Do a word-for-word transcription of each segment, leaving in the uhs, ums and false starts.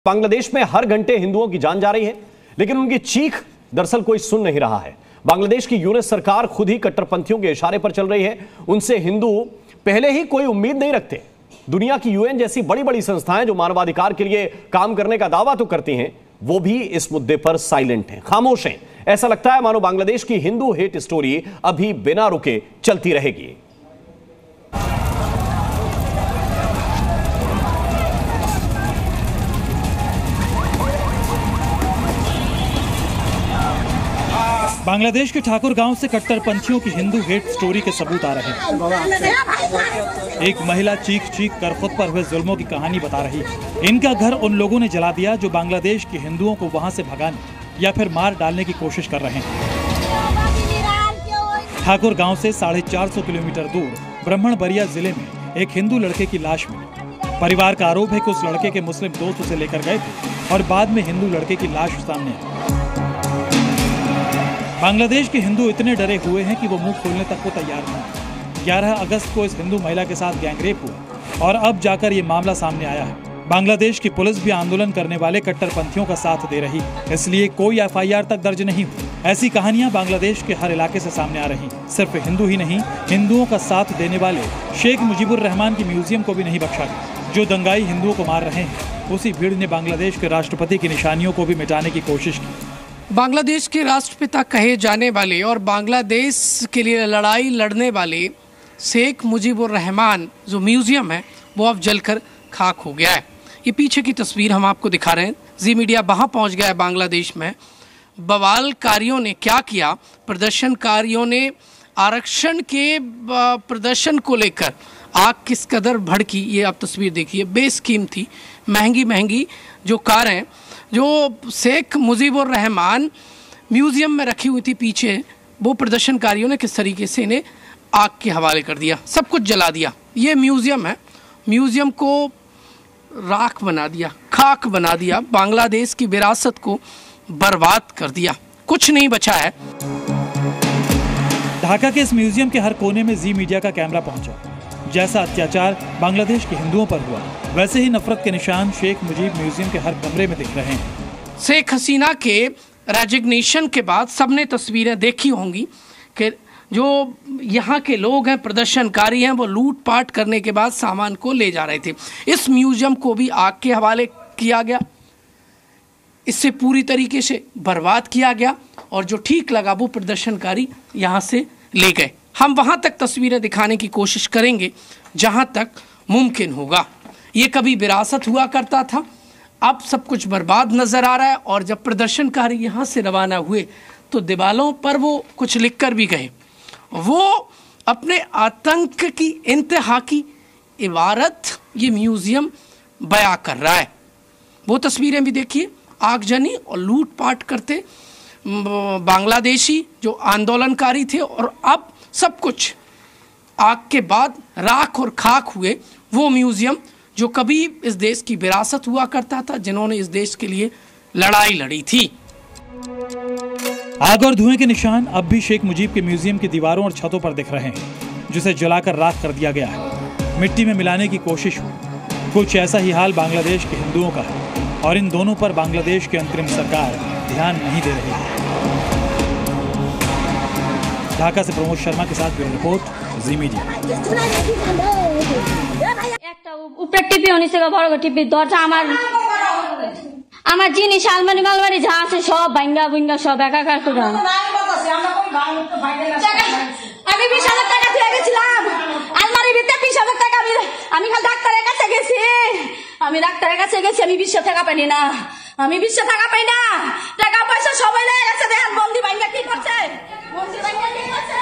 बांग्लादेश में हर घंटे हिंदुओं की जान जा रही है, लेकिन उनकी चीख दरअसल कोई सुन नहीं रहा है। बांग्लादेश की यूनिट सरकार खुद ही कट्टरपंथियों के इशारे पर चल रही है। उनसे हिंदू पहले ही कोई उम्मीद नहीं रखते। दुनिया की यूएन जैसी बड़ी बड़ी संस्थाएं जो मानवाधिकार के लिए काम करने का दावा तो करती हैं, वो भी इस मुद्दे पर साइलेंट हैं, खामोश हैं। ऐसा लगता है मानो बांग्लादेश की हिंदू हेट स्टोरी अभी बिना रुके चलती रहेगी। बांग्लादेश के ठाकुर गांव से कट्टरपंथियों की हिंदू हेट स्टोरी के सबूत आ रहे हैं। एक महिला चीख चीख कर खुद पर हुए जुल्मों की कहानी बता रही है। इनका घर उन लोगों ने जला दिया जो बांग्लादेश के हिंदुओं को वहां से भगाने या फिर मार डालने की कोशिश कर रहे हैं। ठाकुर गांव से साढ़े चार सौ किलोमीटर दूर ब्राह्मणबरिया जिले में एक हिंदू लड़के की लाश मिली। परिवार का आरोप है कि उस लड़के के मुस्लिम दोस्त उसे लेकर गए थे और बाद में हिंदू लड़के की लाश सामने आई। बांग्लादेश के हिंदू इतने डरे हुए हैं कि वो मुंह खोलने तक को तैयार नहीं। ग्यारह अगस्त को इस हिंदू महिला के साथ गैंगरेप हुआ और अब जाकर ये मामला सामने आया है। बांग्लादेश की पुलिस भी आंदोलन करने वाले कट्टरपंथियों का साथ दे रही है, इसलिए कोई एफ आई आर तक दर्ज नहीं हुई। ऐसी कहानियां बांग्लादेश के हर इलाके से सामने आ रही। सिर्फ हिंदू ही नहीं, हिंदुओं का साथ देने वाले शेख मुजीबुर रहमान की म्यूजियम को भी नहीं बख्शा गया। जो दंगाई हिंदुओं को मार रहे हैं, उसी भीड़ ने बांग्लादेश के राष्ट्रपति की निशानियों को भी मिटाने की कोशिश की। बांग्लादेश के राष्ट्रपिता कहे जाने वाले और बांग्लादेश के लिए लड़ाई लड़ने वाले शेख मुजीबुर रहमान जो म्यूजियम है वो अब जलकर खाक हो गया है। ये पीछे की तस्वीर हम आपको दिखा रहे हैं। जी मीडिया वहाँ पहुँच गया है बांग्लादेश में। बवालकारियों ने क्या किया, प्रदर्शनकारियों ने आरक्षण के प्रदर्शन को लेकर आग किस कदर भड़की, ये आप तस्वीर देखिए। बेशकीमती महंगी महंगी जो कारें जो शेख मुजीबुर रहमान म्यूजियम में रखी हुई थी पीछे, वो प्रदर्शनकारियों ने किस तरीके से इन्हें आग के हवाले कर दिया, सब कुछ जला दिया। ये म्यूजियम है, म्यूजियम को राख बना दिया, खाक बना दिया, बांग्लादेश की विरासत को बर्बाद कर दिया, कुछ नहीं बचा है। ढाका के इस म्यूजियम के हर कोने में जी मीडिया का कैमरा पहुंचा। जैसा अत्याचार बांग्लादेश के हिंदुओं पर हुआ, वैसे ही नफरत के निशान शेख मुजीब म्यूजियम के हर कमरे में दिख रहे हैं। शेख हसीना के रेजिग्नेशन के बाद सबने तस्वीरें देखी होंगी कि जो यहाँ के लोग हैं, प्रदर्शनकारी हैं, वो लूट पाट करने के बाद सामान को ले जा रहे थे। इस म्यूजियम को भी आग के हवाले किया गया, इससे पूरी तरीके से बर्बाद किया गया और जो ठीक लगा वो प्रदर्शनकारी यहाँ से ले गए। हम वहाँ तक तस्वीरें दिखाने की कोशिश करेंगे जहाँ तक मुमकिन होगा। ये कभी विरासत हुआ करता था, अब सब कुछ बर्बाद नज़र आ रहा है। और जब प्रदर्शनकारी यहाँ से रवाना हुए तो दीवारों पर वो कुछ लिख कर भी गए। वो अपने आतंक की इंतहा की इबारत ये म्यूज़ियम बयां कर रहा है। वो तस्वीरें भी देखिए, आगजनी और लूटपाट करते बांग्लादेशी जो आंदोलनकारी थे और अब सब कुछ आग के बाद राख और खाक हुए वो म्यूजियम जो कभी इस देश की विरासत हुआ करता था, जिन्होंने इस देश के लिए लड़ाई लड़ी थी। आग और धुएं के निशान अब भी शेख मुजीब के म्यूजियम की दीवारों और छतों पर दिख रहे हैं, जिसे जलाकर राख कर दिया गया है। मिट्टी में मिलाने की कोशिश हुई। कुछ ऐसा ही हाल बांग्लादेश के हिंदुओं का है और इन दोनों पर बांग्लादेश की अंतरिम सरकार ध्यान नहीं दे रही है। ढाका से प्रमोद शर्मा के साथ ब्यूरो रिपोर्ट, जी मीडिया। একটা উপরে টিপি হনিছে বড় টিপি দরজা আমার আমার জিনিস আলমারি মালমারি যা আছে সব ভাঙ্গা ভুঙ্গা সব একাকার করে। আমি বিশ হাজার টাকা দিয়ে গেছিলাম আলমারির ভিতরে, বিশ হাজার টাকা আমি আমি খালি ডাক্তারের কাছে গেছি, আমি ডাক্তারের কাছে গেছি, আমি বিশ টাকা পাইনি না, আমি বিশ টাকা পাই না, টাকা পয়সা সবাই লেগে গেছে। দেখেন বন্দি ভাঙ্গা কি করছে, বন্দি ভাঙ্গা কি করছে।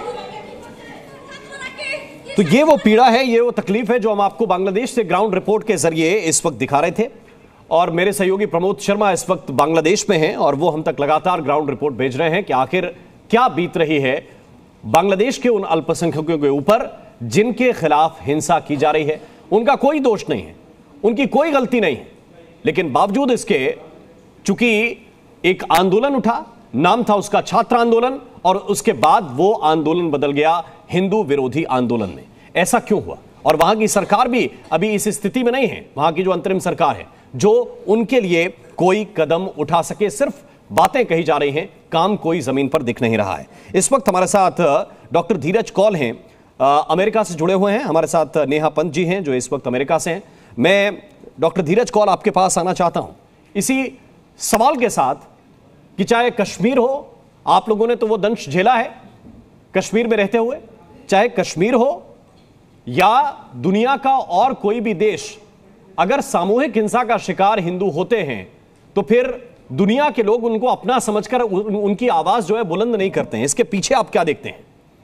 तो ये वो पीड़ा है, ये वो तकलीफ है जो हम आपको बांग्लादेश से ग्राउंड रिपोर्ट के जरिए इस वक्त दिखा रहे थे। और मेरे सहयोगी प्रमोद शर्मा इस वक्त बांग्लादेश में हैं और वो हम तक लगातार ग्राउंड रिपोर्ट भेज रहे हैं कि आखिर क्या बीत रही है बांग्लादेश के उन अल्पसंख्यकों के ऊपर जिनके खिलाफ हिंसा की जा रही है। उनका कोई दोष नहीं है, उनकी कोई गलती नहीं है, लेकिन बावजूद इसके चूंकि एक आंदोलन उठा, नाम था उसका छात्र आंदोलन, और उसके बाद वो आंदोलन बदल गया हिंदू विरोधी आंदोलन में। ऐसा क्यों हुआ? और वहां की सरकार भी अभी इस स्थिति में नहीं है, वहां की जो अंतरिम सरकार है जो उनके लिए कोई कदम उठा सके। सिर्फ बातें कही जा रही हैं, काम कोई जमीन पर दिख नहीं रहा है। इस वक्त हमारे साथ डॉक्टर धीरज कौल हैं, अमेरिका से जुड़े हुए हैं। हमारे साथ नेहा पंत जी हैं जो इस वक्त अमेरिका से हैं। मैं डॉक्टर धीरज कौल आपके पास आना चाहता हूं इसी सवाल के साथ कि चाहे कश्मीर हो, आप लोगों ने तो वो दंश झेला है कश्मीर में रहते हुए, चाहे कश्मीर हो या दुनिया का और कोई भी देश, अगर सामूहिक हिंसा का शिकार हिंदू होते हैं तो फिर दुनिया के लोग उनको अपना समझकर उन, उनकी आवाज जो है बुलंद नहीं करते हैं। इसके पीछे आप क्या देखते हैं?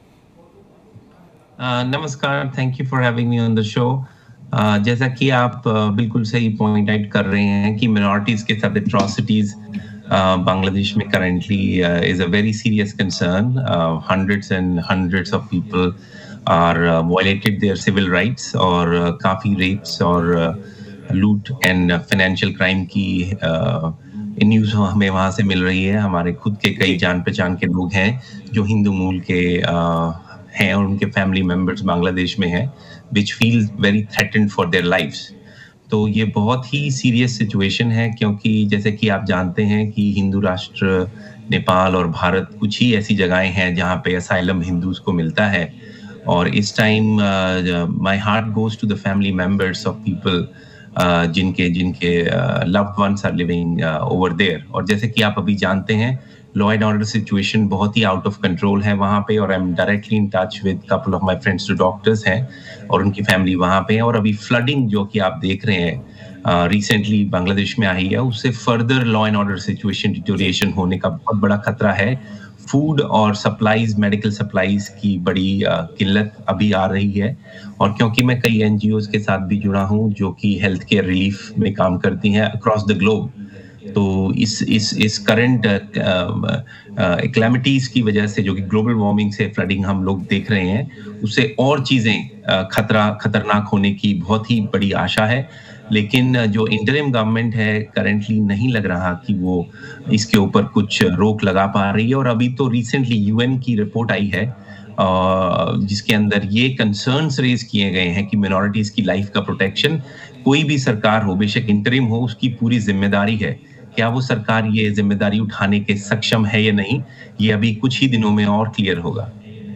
uh, नमस्कार, thank you for having me on the show. जैसा कि आप uh, बिल्कुल सही पॉइंट आउट कर रहे हैं कि मिनॉरिटीज के साथ एट्रोसिटीज बांग्लादेश में currently is a very serious concern. Hundreds and hundreds of people are violated their civil rights और uh, काफी रेप्स और लूट एंड फाइनेंशियल क्राइम की uh, न्यूज हमें वहां से मिल रही है। हमारे खुद के कई जान पहचान के लोग हैं जो हिंदू मूल के uh, हैं और उनके फैमिली मेंबर्स बांग्लादेश में हैं, which feel very threatened for their lives. तो ये बहुत ही सीरियस सिचुएशन है, क्योंकि जैसे कि आप जानते हैं कि हिंदू राष्ट्र नेपाल और भारत कुछ ही ऐसी जगहें हैं जहाँ पे असाइलम हिंदूज को मिलता है। और इस time my heart goes to the family members of people जिनके जिनके loved ones are living over there. और जैसे कि आप अभी जानते हैं, लॉ एंड ऑर्डर सिचुएशन बहुत ही आउट ऑफ कंट्रोल है वहाँ पे, और I am directly in touch with couple of my friends जो डॉक्टर्स हैं और उनकी फैमिली वहाँ पे है। और अभी फ्लडिंग जो कि आप देख रहे हैं रिसेंटली uh, बांग्लादेश में आई है, उससे further law and order situation deterioration होने का बहुत बड़ा खतरा है। फूड और सप्लाईज, मेडिकल सप्लाईज की बड़ी uh, किल्लत अभी आ रही है। और क्योंकि मैं कई एनजीओज के साथ भी जुड़ा हूँ जो कि हेल्थ केयर रिलीफ में काम करती हैं अक्रॉस द ग्लोब, तो इस इस इस करंट क्लैमिटीज की वजह से, जो कि ग्लोबल वार्मिंग से फ्लडिंग हम लोग देख रहे हैं, उससे और चीजें खतरा खतरनाक होने की बहुत ही बड़ी आशा है। लेकिन जो इंटरिम गवर्नमेंट है करंटली नहीं लग रहा कि वो इसके ऊपर कुछ रोक लगा पा रही है। और अभी तो रिसेंटली यूएन की रिपोर्ट आई है जिसके अंदर ये कंसर्न्स रेज किए गए हैं कि मिनॉरिटीज की लाइफ का प्रोटेक्शन कोई भी सरकार हो, बेशक इंटरिम हो, उसकी पूरी जिम्मेदारी है। क्या वो सरकार ये जिम्मेदारी उठाने के सक्षम है या नहीं, ये अभी कुछ ही दिनों में और क्लियर होगा।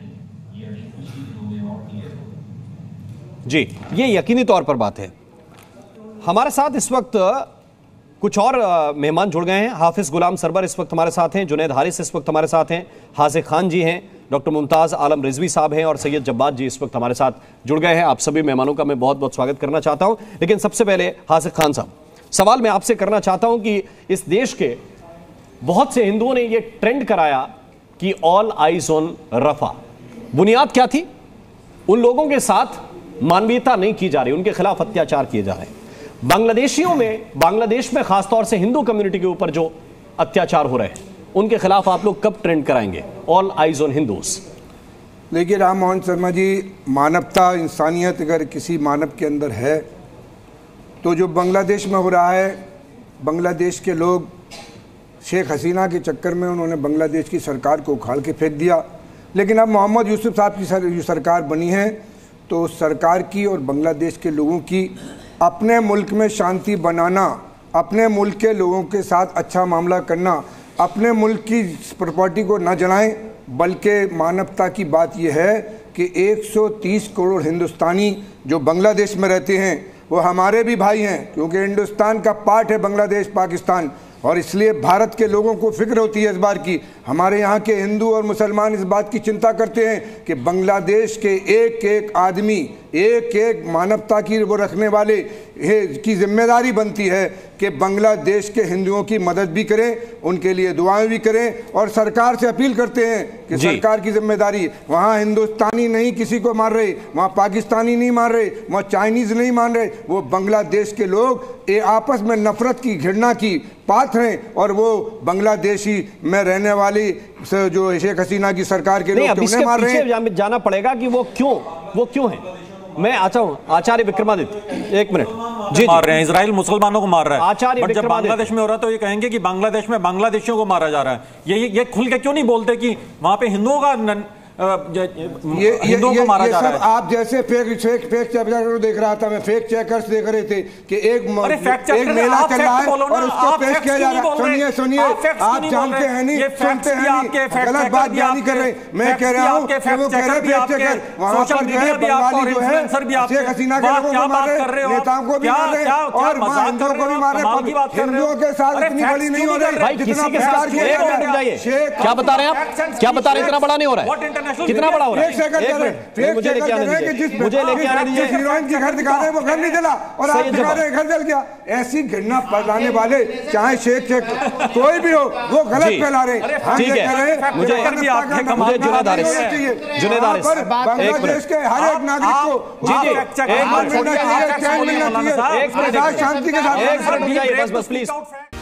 जी, ये यकीनी तौर पर बात है। हमारे साथ इस वक्त कुछ और मेहमान जुड़ गए हैं। हाफिज गुलाम सरवर इस वक्त हमारे साथ हैं, जुनैद हारिस इस वक्त हमारे साथ हैं, हाजिक खान जी हैं, डॉक्टर मुमताज आलम रिजवी साहब हैं और सैयद जब्बार जी इस वक्त हमारे साथ जुड़ गए हैं। आप सभी मेहमानों का मैं बहुत बहुत स्वागत करना चाहता हूं। लेकिन सबसे पहले हाजिक खान साहब, सवाल मैं आपसे करना चाहता हूं कि इस देश के बहुत से हिंदुओं ने यह ट्रेंड कराया कि ऑल आइज ऑन रफा। बुनियाद क्या थी? उन लोगों के साथ मानवीयता नहीं की जा रही, उनके खिलाफ अत्याचार किए जा रहे हैं। बांग्लादेशियों में, बांग्लादेश में खासतौर से हिंदू कम्युनिटी के ऊपर जो अत्याचार हो रहे हैं, उनके खिलाफ आप लोग कब ट्रेंड कराएंगे ऑल आइज ऑन हिंदूज? देखिए राम मोहन शर्मा जी, मानवता, इंसानियत अगर किसी मानव के अंदर है तो जो बांग्लादेश में हो रहा है, बांग्लादेश के लोग शेख हसीना के चक्कर में उन्होंने बांग्लादेश की सरकार को उखाड़ के फेंक दिया। लेकिन अब मोहम्मद यूसुफ साहब की सर, सरकार बनी है तो सरकार की और बांग्लादेश के लोगों की अपने मुल्क में शांति बनाना, अपने मुल्क के लोगों के साथ अच्छा मामला करना, अपने मुल्क की प्रॉपर्टी को न जलाएं, बल्कि मानवता की बात यह है कि एक सौ तीस करोड़ हिंदुस्तानी जो बांग्लादेश में रहते हैं वो हमारे भी भाई हैं, क्योंकि हिंदुस्तान का पार्ट है बांग्लादेश, पाकिस्तान। और इसलिए भारत के लोगों को फिक्र होती है इस बार की। हमारे यहाँ के हिंदू और मुसलमान इस बात की चिंता करते हैं कि बांग्लादेश के एक एक आदमी, एक एक मानवता की वो रखने वाले की जिम्मेदारी बनती है कि बांग्लादेश के हिंदुओं की मदद भी करें, उनके लिए दुआएं भी करें। और सरकार से अपील करते हैं कि सरकार की जिम्मेदारी, वहाँ हिंदुस्तानी नहीं किसी को मार रहे, वहाँ पाकिस्तानी नहीं मार रहे, वहाँ चाइनीज नहीं मान रहे, वो बांग्लादेश के लोग ये आपस में नफरत की, घृणा की पात्र हैं। और वो बांग्लादेशी में रहने वाली जो शेख हसीना की सरकार के लोग उन्हें मार रहे हैं। जाना पड़ेगा कि वो क्यों वो क्यों है। मैं आता हूं आचार्य विक्रमादित्य, एक मिनट। जी, मार रहे हैं, इजराइल मुसलमानों को मार रहा है। आचार्य बट जब बांग्लादेश में हो रहा है तो ये कहेंगे कि बांग्लादेश में बांग्लादेशियों को मारा जा रहा है। ये ये खुल के क्यों नहीं बोलते कि वहां पे हिंदुओं का हिंदुओं को मारा जा रहा है। आप जैसे फेक फेक फेक चेकर देख रहा था, मैं फेक चेकर्स देख रहे थे कि एक एक मेला चल रहा है और उसको पेश किया जा रहा है। सुनिए सुनिए, आप जानते हैं नहीं, सुनते हैं नहीं, गलत बात बयान कर रहे। मैं कह रहा हूँ कि वो कह रहे फेक चेकर, वहां पर जो है बंगाली जो है शेख हसीना के लोगों को मार रहे, नेताओं को भी मार रहे और वहां हिंदुओं को भी मार रहे। हिंदुओं के साथ इतनी बड़ी नहीं हो रही जितना प्रचार किया जा रहा है। क्या बता रहे हैं आप? क्या बता रहे हैं? इतना बड़ा नहीं हो रहा है, कितना बड़ा हो रहा है? एक सेकंड मुझे लेके आने दीजिए, मुझे लेके आने दीजिए। हीरोइन के घर दिखा रहे हैं, वो घर नहीं जला और आप दिखा रहे हैं घर जल गया। ऐसी घटना फैलाने वाले चाहे शेख शेख कोई भी हो, वो गलत फैला रहे हैं। ठीक है, मुझे मुझे जुनैद हारिस जुनैद हारिस बांग्लादेश के हर एक नागरिक को जी जी एक मिनट शांति के साथ एक मिनट बस बस प्लीज।